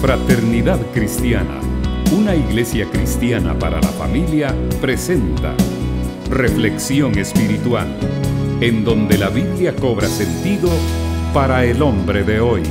Fraternidad Cristiana, una iglesia cristiana para la familia, presenta Reflexión Espiritual, en donde la Biblia cobra sentido para el hombre de hoy.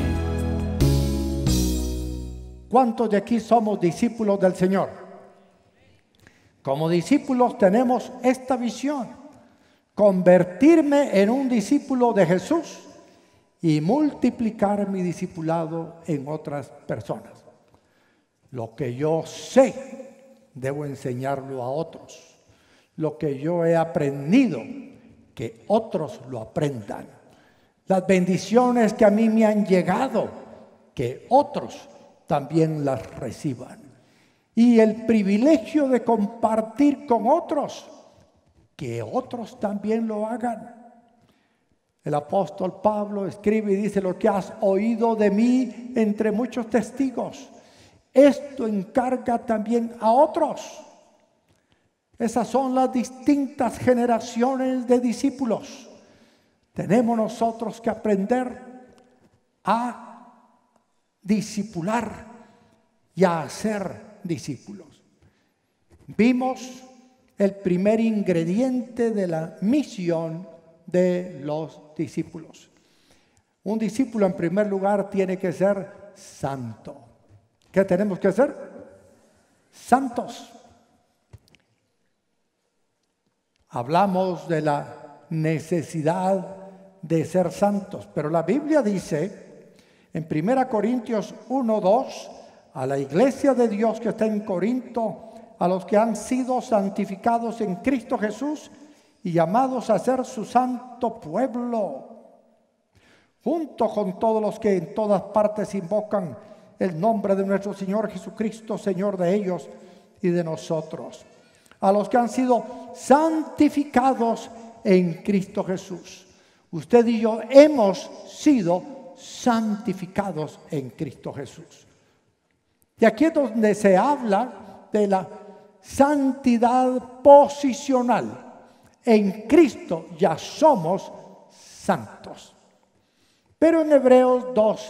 ¿Cuántos de aquí somos discípulos del Señor? Como discípulos tenemos esta visión: convertirme en un discípulo de Jesús y multiplicar mi discipulado en otras personas. Lo que yo sé, debo enseñarlo a otros. Lo que yo he aprendido, que otros lo aprendan. Las bendiciones que a mí me han llegado, que otros también las reciban. Y el privilegio de compartir con otros, que otros también lo hagan. El apóstol Pablo escribe y dice: lo que has oído de mí entre muchos testigos, esto encarga también a otros. Esas son las distintas generaciones de discípulos. Tenemos nosotros que aprender a discipular y a hacer discípulos. Vimos el primer ingrediente de la misión de los discípulos. Un discípulo, en primer lugar, tiene que ser santo. ¿Qué tenemos que hacer? Santos. Hablamos de la necesidad de ser santos, pero la Biblia dice en 1 Corintios 1:2, a la iglesia de Dios que está en Corinto, a los que han sido santificados en Cristo Jesús y llamados a ser su santo pueblo, junto con todos los que en todas partes invocan el nombre de nuestro Señor Jesucristo, Señor de ellos y de nosotros. A los que han sido santificados en Cristo Jesús. Usted y yo hemos sido santificados en Cristo Jesús. Y aquí es donde se habla de la santidad posicional. En Cristo ya somos santos. Pero en Hebreos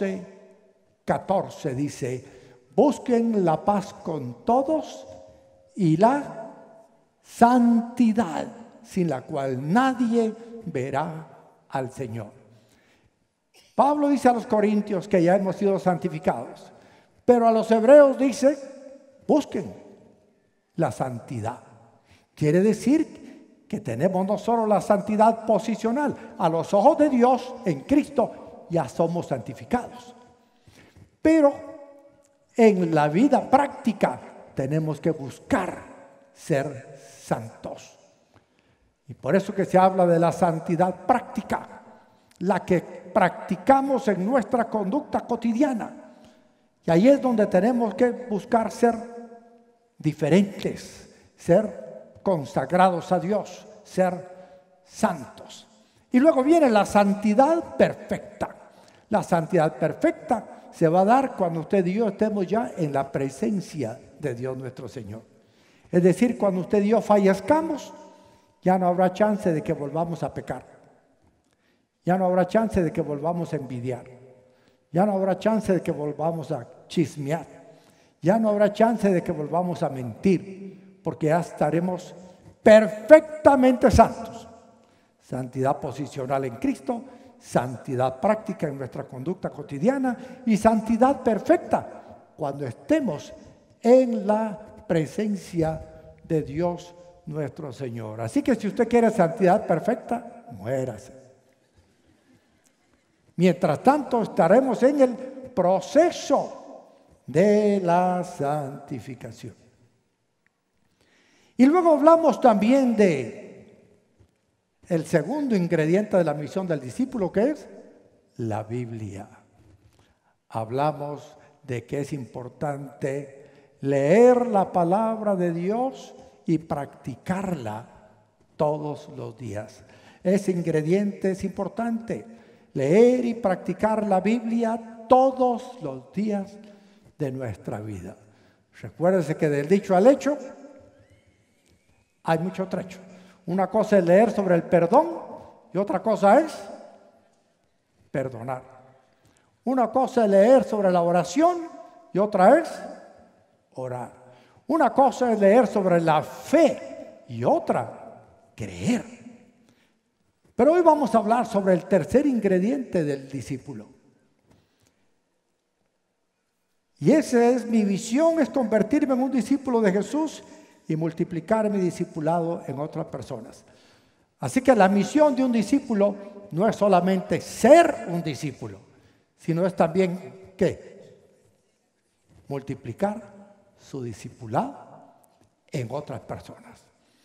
12:14 dice: busquen la paz con todos y la santidad, sin la cual nadie verá al Señor. Pablo dice a los corintios que ya hemos sido santificados, pero a los hebreos dice: busquen la santidad. Quiere decir que tenemos no solo la santidad posicional, a los ojos de Dios en Cristo ya somos santificados, pero en la vida práctica tenemos que buscar ser santos. Y por eso que se habla de la santidad práctica, la que practicamos en nuestra conducta cotidiana. Y ahí es donde tenemos que buscar ser diferentes, ser consagrados a Dios, ser santos. Y luego viene la santidad perfecta. La santidad perfecta se va a dar cuando usted y yo estemos ya en la presencia de Dios nuestro Señor. Es decir, cuando usted y yo fallezcamos, ya no habrá chance de que volvamos a pecar. Ya no habrá chance de que volvamos a envidiar. Ya no habrá chance de que volvamos a chismear. Ya no habrá chance de que volvamos a mentir, porque ya estaremos perfectamente santos. Santidad posicional en Cristo, santidad práctica en nuestra conducta cotidiana y santidad perfecta cuando estemos en la presencia de Dios nuestro Señor. Así que si usted quiere santidad perfecta, muérase. Mientras tanto, estaremos en el proceso de la santificación. Y luego hablamos también de el segundo ingrediente de la misión del discípulo, que es la Biblia. Hablamos de que es importante leer la palabra de Dios y practicarla todos los días. Ese ingrediente es importante: leer y practicar la Biblia todos los días de nuestra vida. Recuérdese que del dicho al hecho hay mucho trecho. Una cosa es leer sobre el perdón y otra cosa es perdonar. Una cosa es leer sobre la oración y otra es orar. Una cosa es leer sobre la fe y otra creer. Pero hoy vamos a hablar sobre el tercer ingrediente del discípulo. Y esa es mi visión, es convertirme en un discípulo de Jesús y multiplicar mi discipulado en otras personas. Así que la misión de un discípulo no es solamente ser un discípulo, sino es también, ¿qué? Multiplicar su discipulado en otras personas.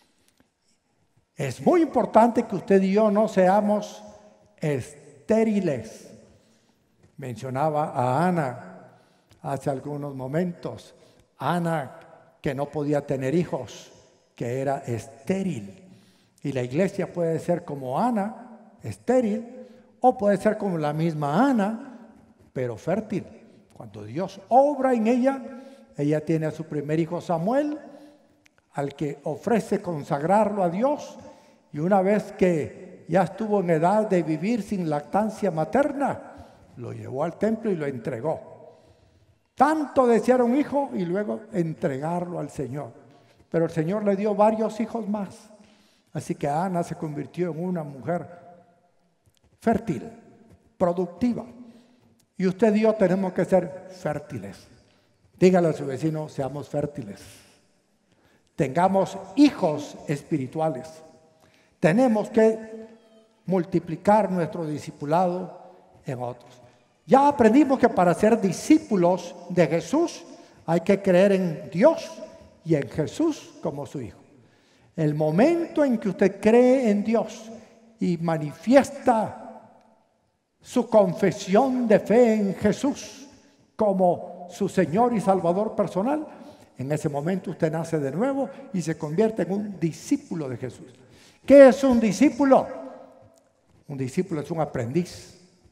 Es muy importante que usted y yo no seamos estériles. Mencionaba a Ana hace algunos momentos. Ana, que no podía tener hijos, que era estéril. Y la iglesia puede ser como Ana, estéril, o puede ser como la misma Ana, pero fértil. Cuando Dios obra en ella, ella tiene a su primer hijo Samuel, al que ofrece consagrarlo a Dios, y una vez que ya estuvo en edad de vivir sin lactancia materna, lo llevó al templo y lo entregó. Tanto desear un hijo y luego entregarlo al Señor. Pero el Señor le dio varios hijos más. Así que Ana se convirtió en una mujer fértil, productiva. Y usted y yo tenemos que ser fértiles. Dígale a su vecino, seamos fértiles. Tengamos hijos espirituales. Tenemos que multiplicar nuestro discipulado en otros. Ya aprendimos que para ser discípulos de Jesús hay que creer en Dios y en Jesús como su Hijo. El momento en que usted cree en Dios y manifiesta su confesión de fe en Jesús como su Señor y Salvador personal, en ese momento usted nace de nuevo y se convierte en un discípulo de Jesús. ¿Qué es un discípulo? Un discípulo es un aprendiz.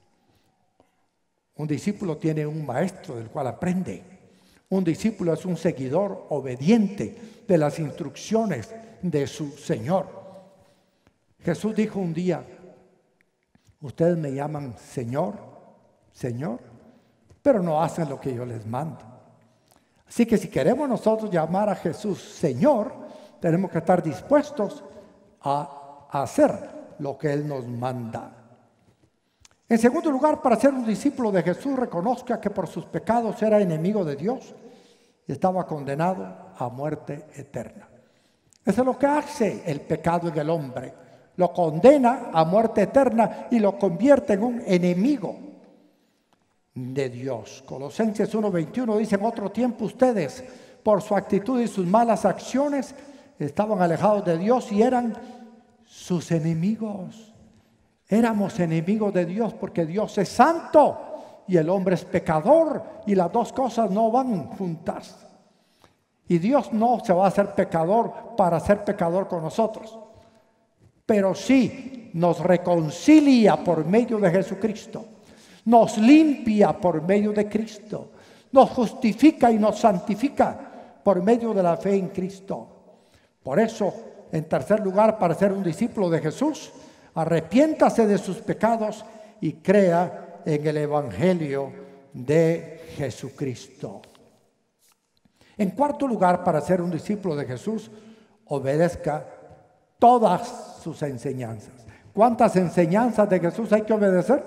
Un discípulo tiene un maestro del cual aprende. Un discípulo es un seguidor obediente de las instrucciones de su Señor. Jesús dijo un día, ustedes me llaman Señor, Señor, pero no hacen lo que yo les mando. Así que si queremos nosotros llamar a Jesús Señor, tenemos que estar dispuestos a hacer lo que Él nos manda. En segundo lugar, para ser un discípulo de Jesús, reconozca que por sus pecados era enemigo de Dios y estaba condenado a muerte eterna. Eso es lo que hace el pecado en el hombre. Lo condena a muerte eterna y lo convierte en un enemigo de Dios. Colosenses 1:21 dice, en otro tiempo ustedes, por su actitud y sus malas acciones, estaban alejados de Dios y eran sus enemigos. Éramos enemigos de Dios porque Dios es santo y el hombre es pecador y las dos cosas no van juntas. Y Dios no se va a hacer pecador para ser pecador con nosotros, pero sí nos reconcilia por medio de Jesucristo, nos limpia por medio de Cristo, nos justifica y nos santifica por medio de la fe en Cristo. Por eso, en tercer lugar, para ser un discípulo de Jesús, arrepiéntase de sus pecados y crea en el Evangelio de Jesucristo. En cuarto lugar, para ser un discípulo de Jesús, obedezca todas sus enseñanzas. ¿Cuántas enseñanzas de Jesús hay que obedecer?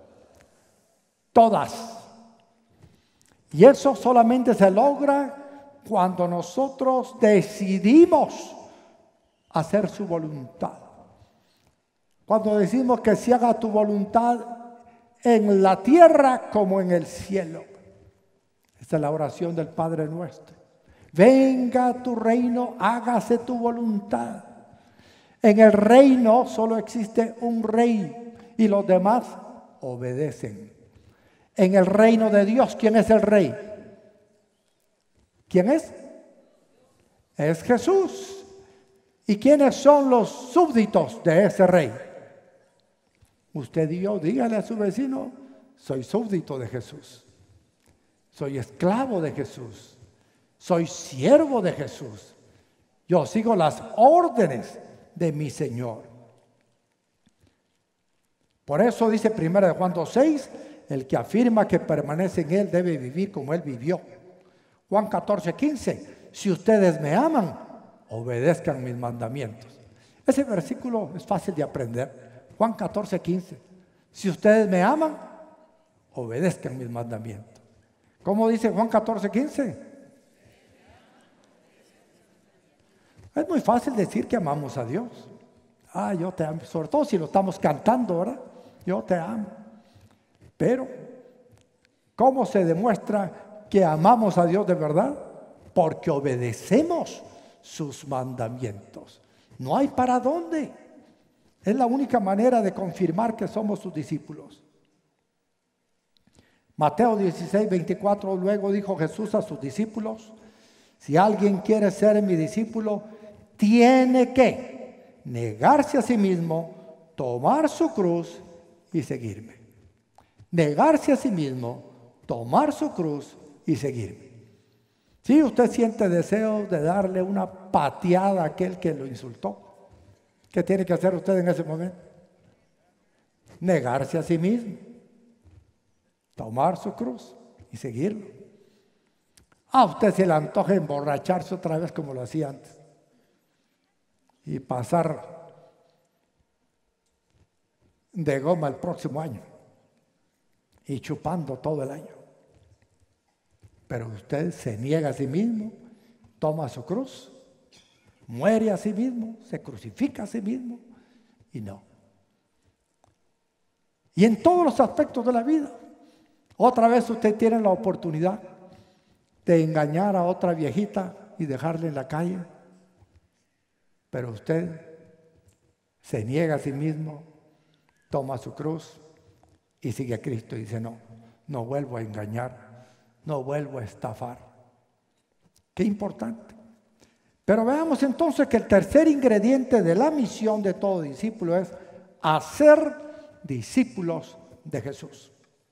Todas. Y eso solamente se logra cuando nosotros decidimos hacer su voluntad. Cuando decimos que se haga tu voluntad en la tierra como en el cielo. Esta es la oración del Padre nuestro. Venga tu reino, hágase tu voluntad. En el reino solo existe un rey y los demás obedecen. En el reino de Dios, ¿quién es el rey? ¿Quién es? Es Jesús. ¿Y quiénes son los súbditos de ese rey? Usted y yo, dígale a su vecino, soy súbdito de Jesús. Soy esclavo de Jesús. Soy siervo de Jesús. Yo sigo las órdenes de mi Señor. Por eso dice 1 Juan 2:6, el que afirma que permanece en Él debe vivir como Él vivió. Juan 14:15, si ustedes me aman, obedezcan mis mandamientos. Ese versículo es fácil de aprender. Juan 14:15, si ustedes me aman, obedezcan mis mandamientos. ¿Cómo dice Juan 14:15? Es muy fácil decir que amamos a Dios. Yo te amo, sobre todo si lo estamos cantando, ¿verdad? Yo te amo. Pero, ¿cómo se demuestra que amamos a Dios de verdad? Porque obedecemos sus mandamientos. No hay para dónde. Es la única manera de confirmar que somos sus discípulos. Mateo 16:24, luego dijo Jesús a sus discípulos: si alguien quiere ser mi discípulo, tiene que negarse a sí mismo, tomar su cruz y seguirme. Negarse a sí mismo, tomar su cruz y seguirme. Si usted siente deseo de darle una pateada a aquel que lo insultó, ¿qué tiene que hacer usted en ese momento? Negarse a sí mismo, tomar su cruz y seguirlo. A usted se le antoja emborracharse otra vez como lo hacía antes y pasar de goma el próximo año y chupando todo el año. Pero usted se niega a sí mismo, toma su cruz, muere a sí mismo, se crucifica a sí mismo y no. Y en todos los aspectos de la vida, otra vez usted tiene la oportunidad de engañar a otra viejita y dejarla en la calle, pero usted se niega a sí mismo, toma su cruz y sigue a Cristo y dice: no vuelvo a engañar, no vuelvo a estafar. Qué importante. Pero veamos entonces que el tercer ingrediente de la misión de todo discípulo es hacer discípulos de Jesús.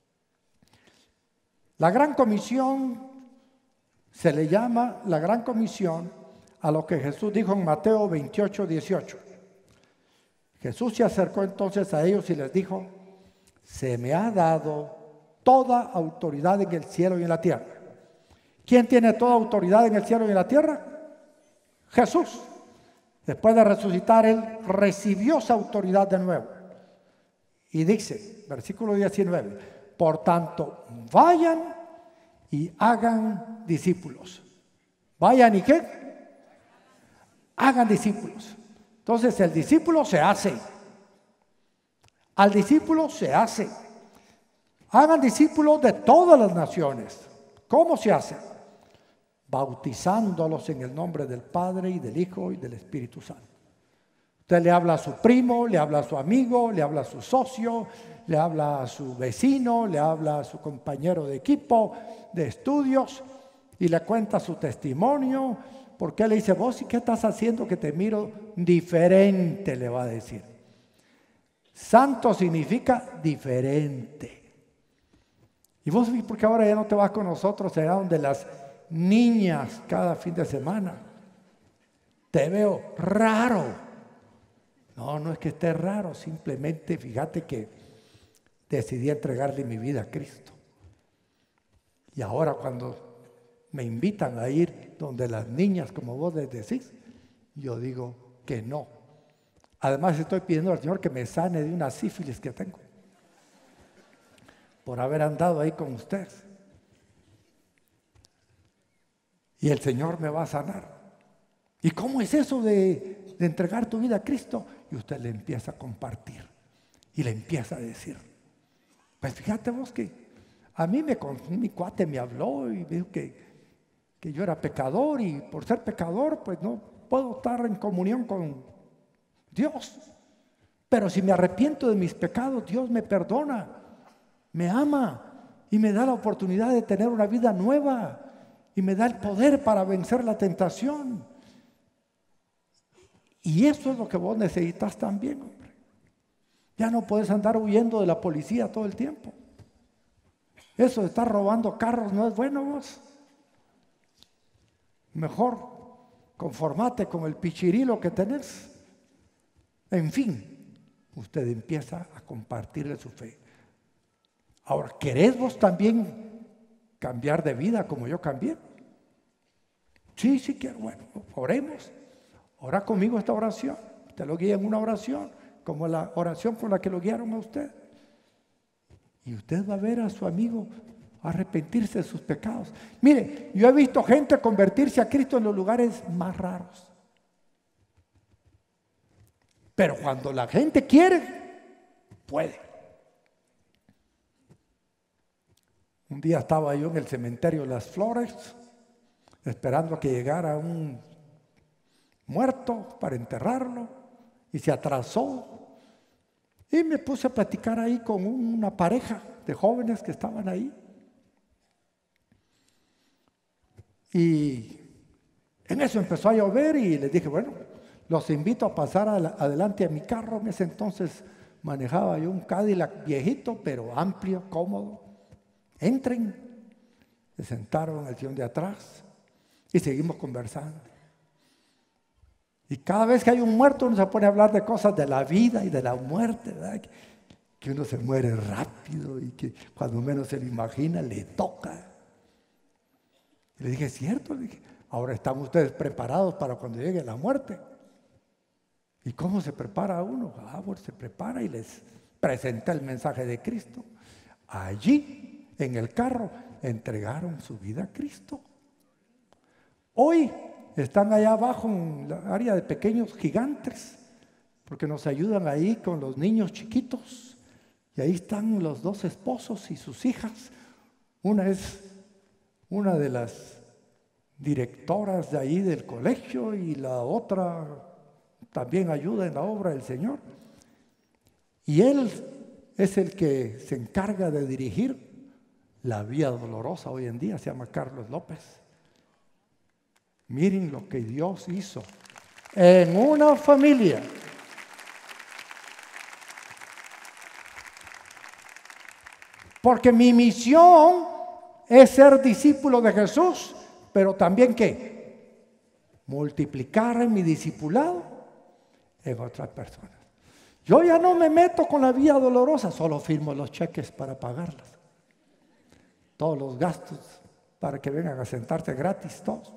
La gran comisión se le llama la gran comisión a lo que Jesús dijo en Mateo 28:18. Jesús se acercó entonces a ellos y les dijo: se me ha dado toda autoridad en el cielo y en la tierra. ¿Quién tiene toda autoridad en el cielo y en la tierra? Jesús. Después de resucitar, Él recibió esa autoridad de nuevo. Y dice, versículo 19, por tanto, vayan y hagan discípulos. ¿Vayan y qué? Hagan discípulos. Entonces el discípulo se hace. Al discípulo se hace. Hagan discípulos de todas las naciones. ¿Cómo se hace? Bautizándolos en el nombre del Padre y del Hijo y del Espíritu Santo. Usted le habla a su primo, le habla a su amigo, le habla a su socio, le habla a su vecino, le habla a su compañero de equipo, de estudios, y le cuenta su testimonio. Porque le dice: vos, ¿y qué estás haciendo que te miro diferente? Le va a decir. Santo significa diferente. Y vos, ¿por qué ahora ya no te vas con nosotros allá donde las niñas cada fin de semana? Te veo raro. No es que esté raro, simplemente fíjate que decidí entregarle mi vida a Cristo. Y ahora cuando me invitan a ir donde las niñas, como vos les decís, yo digo que no. Además estoy pidiendo al Señor que me sane de una sífilis que tengo por haber andado ahí con ustedes. Y el Señor me va a sanar. ¿Y cómo es eso de entregar tu vida a Cristo? Y usted le empieza a compartir y le empieza a decir: pues fíjate vos que a mí mi cuate me habló y me dijo que yo era pecador, y por ser pecador pues no puedo estar en comunión con Dios. Pero si me arrepiento de mis pecados, Dios me perdona, me ama y me da la oportunidad de tener una vida nueva y me da el poder para vencer la tentación. Y eso es lo que vos necesitas también, hombre. Ya no puedes andar huyendo de la policía todo el tiempo. Eso de estar robando carros no es bueno, vos. Mejor conformate con el pichirilo que tenés. En fin, usted empieza a compartirle su fe. Ahora, ¿querés vos también cambiar de vida como yo cambié? Sí, sí quiero. Bueno, oremos. Ora conmigo esta oración. Usted lo guía en una oración, como la oración con la que lo guiaron a usted. Y usted va a ver a su amigo arrepentirse de sus pecados. Mire, yo he visto gente convertirse a Cristo en los lugares más raros. Pero cuando la gente quiere, puede. Un día estaba yo en el cementerio de Las Flores, esperando a que llegara un muerto para enterrarlo, y se atrasó. Y me puse a platicar ahí con una pareja de jóvenes que estaban ahí. Y en eso empezó a llover y les dije, bueno, los invito a pasar adelante a mi carro. En ese entonces manejaba yo un Cadillac viejito, pero amplio, cómodo. Entren. Se sentaron en el sillón de atrás y seguimos conversando. Y cada vez que hay un muerto uno se pone a hablar de cosas de la vida y de la muerte, ¿verdad? Que uno se muere rápido y que cuando menos se lo imagina le toca. Y le dije, ¿es cierto? Le dije, ahora están ustedes preparados para cuando llegue la muerte. ¿Y cómo se prepara uno? Pues se prepara y les presenté el mensaje de Cristo. Allí, en el carro, entregaron su vida a Cristo. Hoy están allá abajo en la área de pequeños gigantes, porque nos ayudan ahí con los niños chiquitos. Y ahí están los dos esposos y sus hijas. Una es una de las directoras de ahí del colegio y la otra también ayuda en la obra del Señor. Y él es el que se encarga de dirigir la Vía Dolorosa hoy en día, se llama Carlos López. Miren lo que Dios hizo en una familia. Porque mi misión es ser discípulo de Jesús, pero también ¿qué? Multiplicar en mi discipulado en otras personas. Yo ya no me meto con la Vía Dolorosa, solo firmo los cheques para pagarlas. Todos los gastos para que vengan a sentarse gratis todos.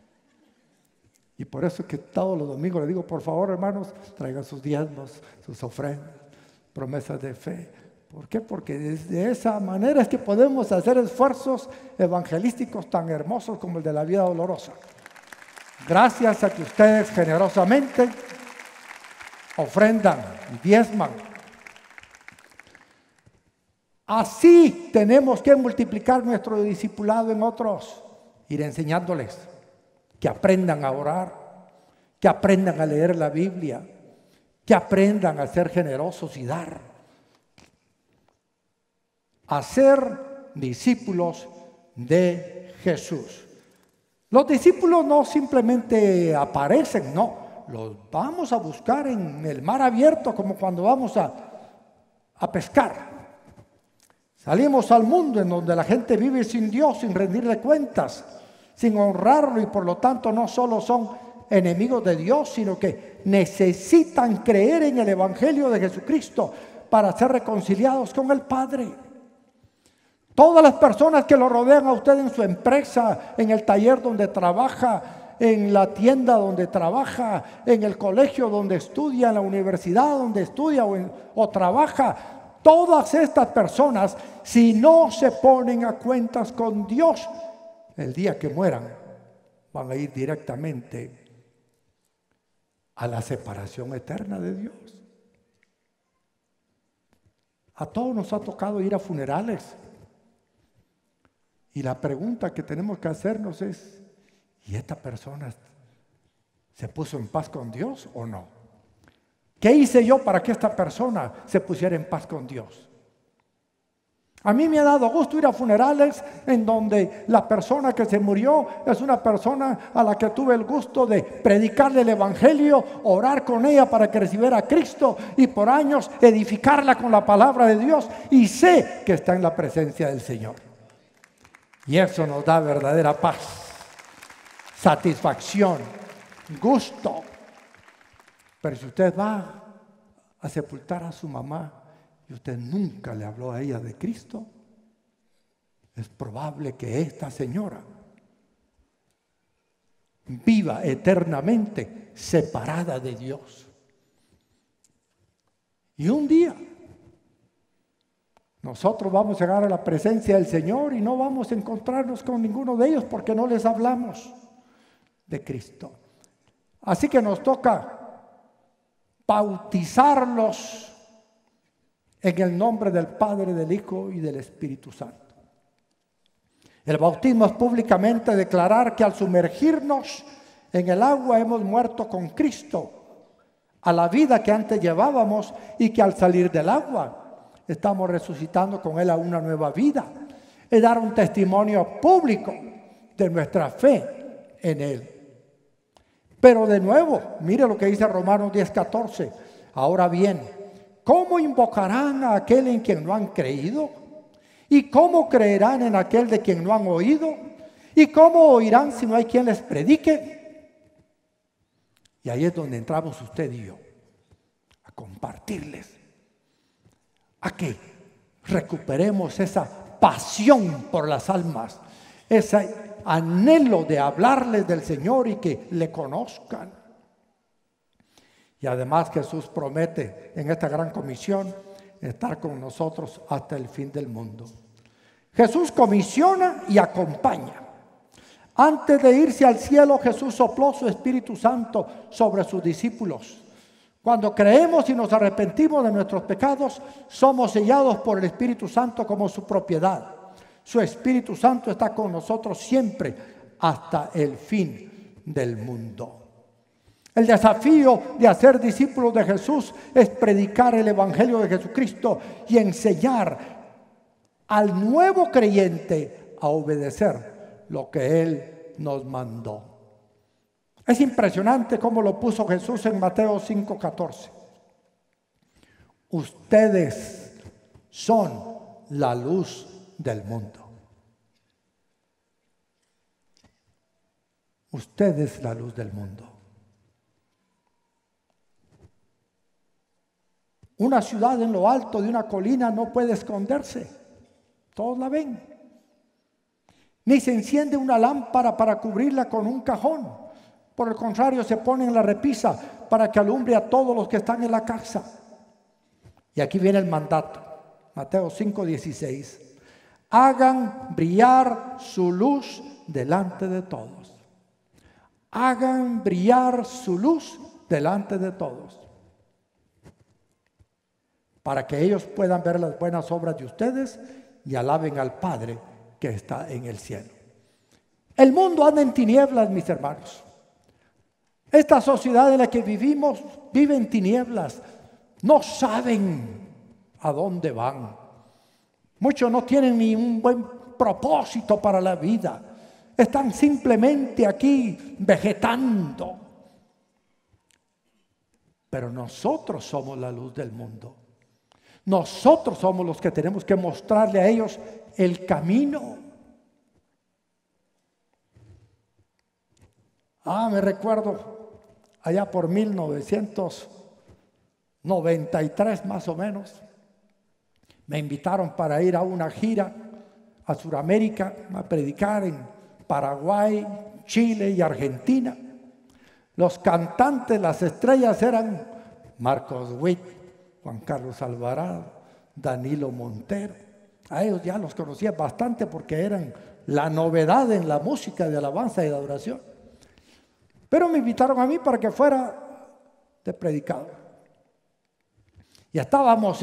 Y por eso es que todos los domingos les digo, por favor, hermanos, traigan sus diezmos, sus ofrendas, promesas de fe. ¿Por qué? Porque de esa manera es que podemos hacer esfuerzos evangelísticos tan hermosos como el de la Vía Dolorosa. Gracias a que ustedes generosamente ofrendan y diezman. Así tenemos que multiplicar nuestro discipulado en otros, ir enseñándoles que aprendan a orar, que aprendan a leer la Biblia, que aprendan a ser generosos y dar. A ser discípulos de Jesús. Los discípulos no simplemente aparecen, no, los vamos a buscar en el mar abierto como cuando vamos a pescar. Salimos al mundo en donde la gente vive sin Dios, sin rendirle cuentas, sin honrarlo y por lo tanto no solo son enemigos de Dios, sino que necesitan creer en el Evangelio de Jesucristo para ser reconciliados con el Padre. Todas las personas que lo rodean a usted en su empresa, en el taller donde trabaja, en la tienda donde trabaja, en el colegio donde estudia, en la universidad donde estudia o trabaja, todas estas personas, si no se ponen a cuentas con Dios, el día que mueran, van a ir directamente a la separación eterna de Dios. A todos nos ha tocado ir a funerales. Y la pregunta que tenemos que hacernos es, ¿y esta persona se puso en paz con Dios o no? ¿Qué hice yo para que esta persona se pusiera en paz con Dios? A mí me ha dado gusto ir a funerales en donde la persona que se murió es una persona a la que tuve el gusto de predicarle el Evangelio, orar con ella para que recibiera a Cristo y por años edificarla con la palabra de Dios, y sé que está en la presencia del Señor. Y eso nos da verdadera paz, satisfacción, gusto. Pero si usted va a sepultar a su mamá y usted nunca le habló a ella de Cristo, es probable que esta señora viva eternamente separada de Dios. Y un día nosotros vamos a llegar a la presencia del Señor y no vamos a encontrarnos con ninguno de ellos porque no les hablamos de Cristo. Así que nos toca bautizarlos en el nombre del Padre, del Hijo y del Espíritu Santo. El bautismo es públicamente declarar que al sumergirnos en el agua hemos muerto con Cristo a la vida que antes llevábamos y que al salir del agua estamos resucitando con Él a una nueva vida. Es dar un testimonio público de nuestra fe en Él. Pero de nuevo, mire lo que dice Romanos 10:14. Ahora bien, ¿cómo invocarán a aquel en quien no han creído? ¿Y cómo creerán en aquel de quien no han oído? ¿Y cómo oirán si no hay quien les predique? Y ahí es donde entramos usted y yo, a compartirles, a que recuperemos esa pasión por las almas, ese anhelo de hablarles del Señor y que le conozcan. Y además Jesús promete en esta gran comisión estar con nosotros hasta el fin del mundo. Jesús comisiona y acompaña. Antes de irse al cielo, Jesús sopló su Espíritu Santo sobre sus discípulos. Cuando creemos y nos arrepentimos de nuestros pecados, somos sellados por el Espíritu Santo como su propiedad. Su Espíritu Santo está con nosotros siempre hasta el fin del mundo. El desafío de hacer discípulos de Jesús es predicar el Evangelio de Jesucristo y enseñar al nuevo creyente a obedecer lo que Él nos mandó. Es impresionante cómo lo puso Jesús en Mateo 5:14. Ustedes son la luz del mundo. Usted es la luz del mundo. Una ciudad en lo alto de una colina no puede esconderse. Todos la ven. Ni se enciende una lámpara para cubrirla con un cajón. Por el contrario, se pone en la repisa para que alumbre a todos los que están en la casa. Y aquí viene el mandato. Mateo 5:16. Hagan brillar su luz delante de todos. Hagan brillar su luz delante de todos. Para que ellos puedan ver las buenas obras de ustedes y alaben al Padre que está en el cielo. El mundo anda en tinieblas, mis hermanos. Esta sociedad en la que vivimos vive en tinieblas. No saben a dónde van. Muchos no tienen ni un buen propósito para la vida. Están simplemente aquí vegetando. Pero nosotros somos la luz del mundo. Nosotros somos los que tenemos que mostrarle a ellos el camino. Me recuerdo allá por 1993 más o menos. Me invitaron para ir a una gira a Sudamérica a predicar en Paraguay, Chile y Argentina. Los cantantes, las estrellas eran Marcos Witt, Juan Carlos Alvarado, Danilo Montero. A ellos ya los conocía bastante porque eran la novedad en la música de alabanza y de adoración. Pero me invitaron a mí para que fuera de predicador. Y estábamos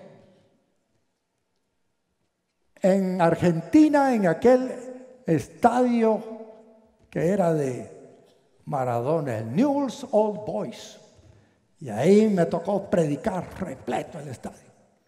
en Argentina, en aquel estadio que era de Maradona, el Newell's Old Boys. Y ahí me tocó predicar repleto el estadio.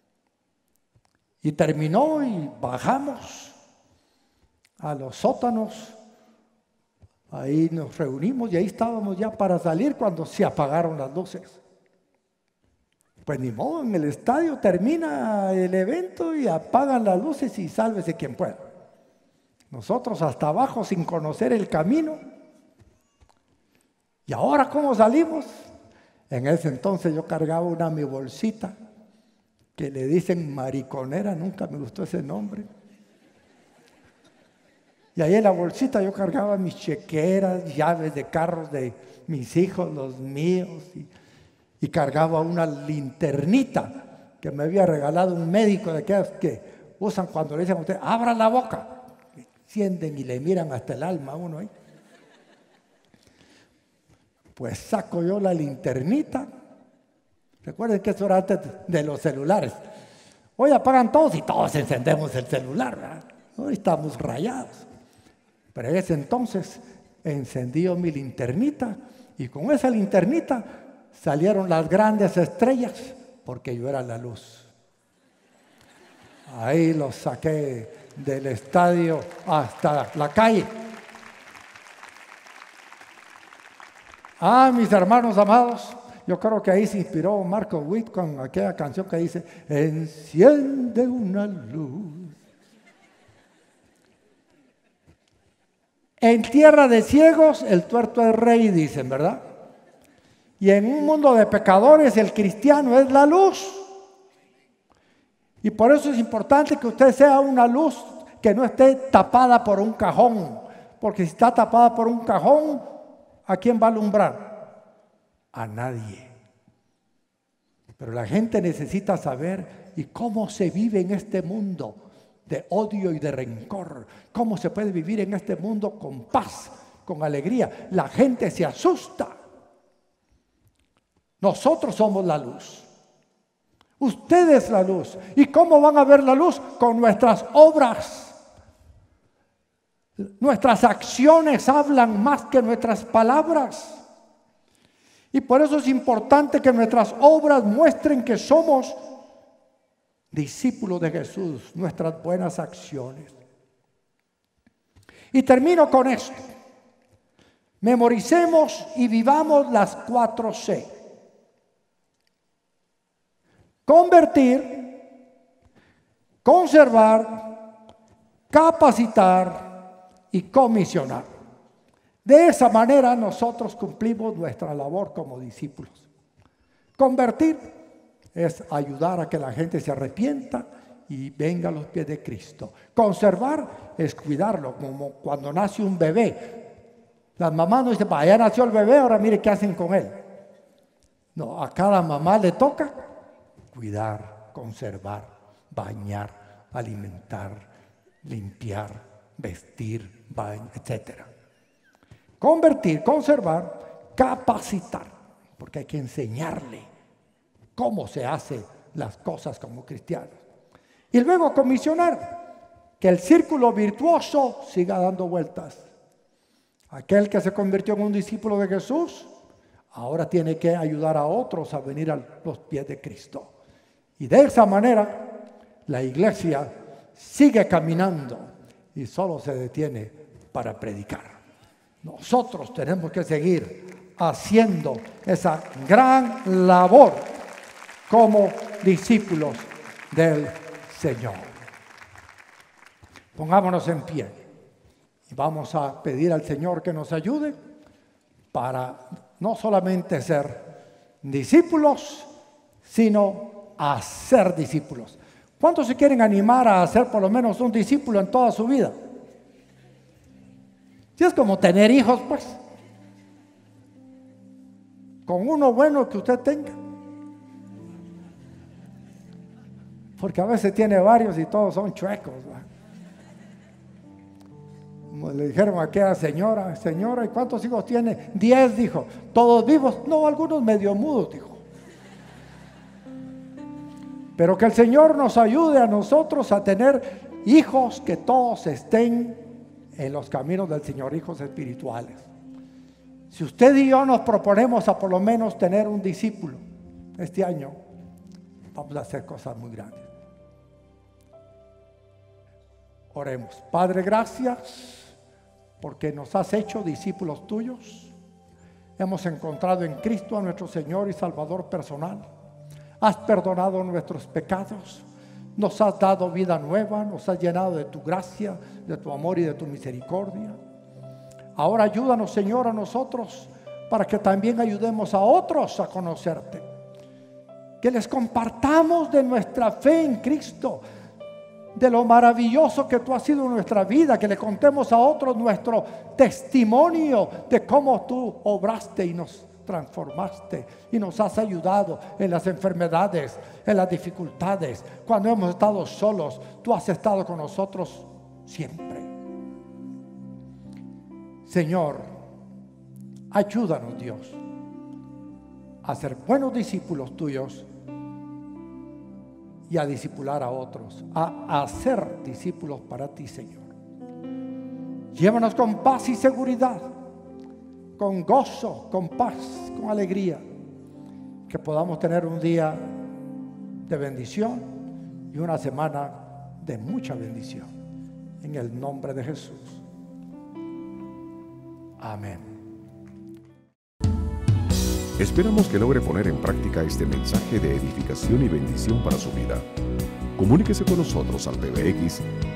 Y terminó y bajamos a los sótanos. Ahí nos reunimos y ahí estábamos ya para salir cuando se apagaron las luces. Pues ni modo, en el estadio termina el evento y apagan las luces y sálvese quien pueda. Nosotros hasta abajo sin conocer el camino. ¿Y ahora cómo salimos? En ese entonces yo cargaba mi bolsita que le dicen mariconera, nunca me gustó ese nombre. Y ahí en la bolsita yo cargaba mis chequeras, llaves de carros de mis hijos, los míos, y cargaba una linternita que me había regalado un médico de aquellos que usan cuando le dicen a usted, abra la boca. Sienten y le miran hasta el alma a uno ahí. Pues saco yo la linternita. Recuerden que eso era antes de los celulares. Hoy apagan todos y todos encendemos el celular, ¿verdad? Hoy estamos rayados. Pero en ese entonces encendí mi linternita y con esa linternita salieron las grandes estrellas porque yo era la luz. Ahí los saqué del estadio hasta la calle. Mis hermanos amados, yo creo que ahí se inspiró Marco Witt con aquella canción que dice, enciende una luz. En tierra de ciegos el tuerto es rey, dicen, ¿verdad? Y en un mundo de pecadores el cristiano es la luz. Y por eso es importante que usted sea una luz que no esté tapada por un cajón. Porque si está tapada por un cajón, ¿a quién va a alumbrar? A nadie. Pero la gente necesita saber y cómo se vive en este mundo de odio y de rencor. Cómo se puede vivir en este mundo con paz, con alegría. La gente se asusta. Nosotros somos la luz. Usted es la luz. ¿Y cómo van a ver la luz? Con nuestras obras. Nuestras acciones hablan más que nuestras palabras. Y por eso es importante que nuestras obras muestren que somos discípulos de Jesús, nuestras buenas acciones. Y termino con esto. Memoricemos y vivamos las 4 C. Convertir, conservar, capacitar y comisionar. De esa manera nosotros cumplimos nuestra labor como discípulos. Convertir es ayudar a que la gente se arrepienta y venga a los pies de Cristo. Conservar es cuidarlo, como cuando nace un bebé. Las mamás no dicen, ya nació el bebé, ahora mire qué hacen con él. No, a cada mamá le toca cuidar, conservar, bañar, alimentar, limpiar, vestir, etc. Convertir, conservar, capacitar, porque hay que enseñarle cómo se hacen las cosas como cristianos. Y luego comisionar, que el círculo virtuoso siga dando vueltas. Aquel que se convirtió en un discípulo de Jesús, ahora tiene que ayudar a otros a venir a los pies de Cristo. Y de esa manera, la iglesia sigue caminando y solo se detiene para predicar. Nosotros tenemos que seguir haciendo esa gran labor como discípulos del Señor. Pongámonos en pie y vamos a pedir al Señor que nos ayude para no solamente ser discípulos, sino a ser discípulos. ¿Cuántos se quieren animar a ser por lo menos un discípulo en toda su vida? Si es como tener hijos, pues. Con uno bueno que usted tenga. Porque a veces tiene varios y todos son chuecos, ¿verdad? Como le dijeron a aquella señora, ¿y cuántos hijos tiene? 10, dijo. ¿Todos vivos? No, algunos medio mudos, dijo. Pero que el Señor nos ayude a nosotros a tener hijos que todos estén en los caminos del Señor, hijos espirituales. Si usted y yo nos proponemos a por lo menos tener un discípulo este año, vamos a hacer cosas muy grandes. Oremos. Padre, gracias porque nos has hecho discípulos tuyos. Hemos encontrado en Cristo a nuestro Señor y Salvador personal. Has perdonado nuestros pecados, nos has dado vida nueva, nos has llenado de tu gracia, de tu amor y de tu misericordia. Ahora ayúdanos, Señor, a nosotros para que también ayudemos a otros a conocerte. que les compartamos de nuestra fe en Cristo, de lo maravilloso que tú has sido en nuestra vida, que le contemos a otros nuestro testimonio de cómo tú obraste y nos transformaste y nos has ayudado en las enfermedades, en las dificultades. Cuando hemos estado solos, tú has estado con nosotros siempre. Señor, ayúdanos, Dios, a ser buenos discípulos tuyos y a discipular a otros, a hacer discípulos para ti, Señor. Llévanos con paz y seguridad, con gozo, con paz, con alegría, que podamos tener un día de bendición y una semana de mucha bendición. En el nombre de Jesús. Amén. Esperamos que logre poner en práctica este mensaje de edificación y bendición para su vida. Comuníquese con nosotros al PBX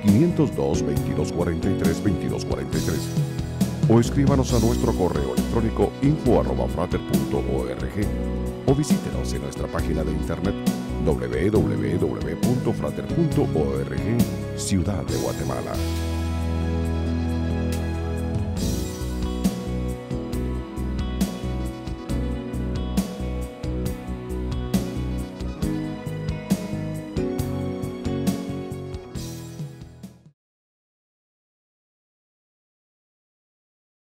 502-2243-2243 o escríbanos a nuestro correo electrónico info@frater.org o visítenos en nuestra página de internet www.frater.org, Ciudad de Guatemala.